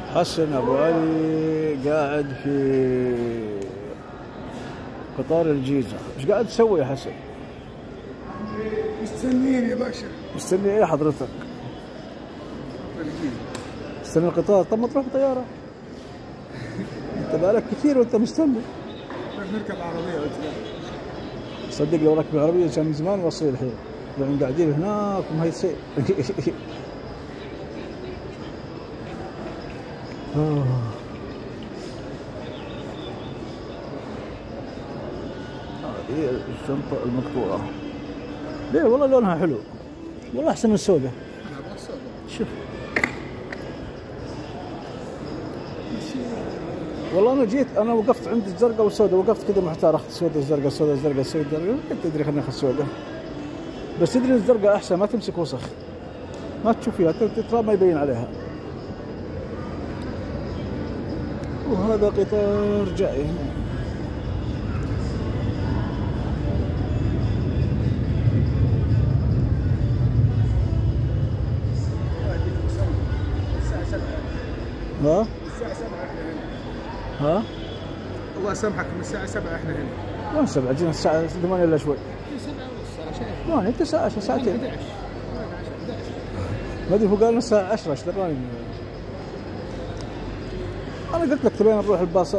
حسن أبو علي قاعد في قطار الجيزة. ايش قاعد تسوي يا حسن؟ مستنيين يا باشا. مستني ايه حضرتك؟ مستني القطار. طب ما تروح بطيارة. انت بقالك كثير وانت مستني. نركب عربية قلت لا. صدق لو ركب عربية كان من زمان وصل الحين. لأن قاعدين هناك ومهيسين. هذه الشنطة المقطوعة. ليه والله لونها حلو. والله أحسن من السوداء. شوف. والله أنا جيت أنا وقفت عند الزرقاء والسوداء، وقفت كذا محتار أخذ السوداء الزرقاء السوداء الزرقاء السوداء، كنت أدري خليني آخذ السوداء. بس تدري الزرقاء أحسن ما تمسك وسخ. ما تشوف فيها التراب ما يبين عليها. وهذا قطار جاي هنا. ها؟ الساعة 7 احنا هنا. ها؟ الله يسامحك من الساعة 7 احنا هنا. وين 7؟ جينا الساعة 8 إلا شوي. 7 ونص شايف. 8 أنت ساعة ساعتين. 11. ما أدري هو قال لنا الساعة 10 ايش دراني. أنا قلت لك تبين نروح بالباص.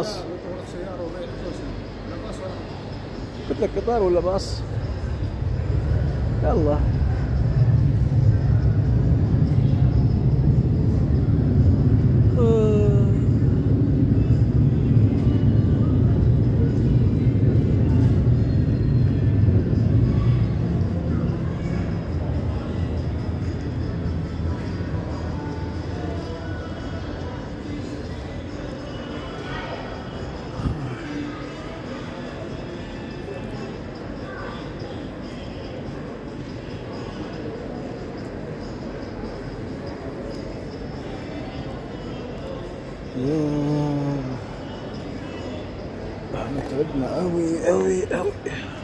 قلت لك قطار ولا باص؟ يلا. احنا تعبنا أوي أوي أوي.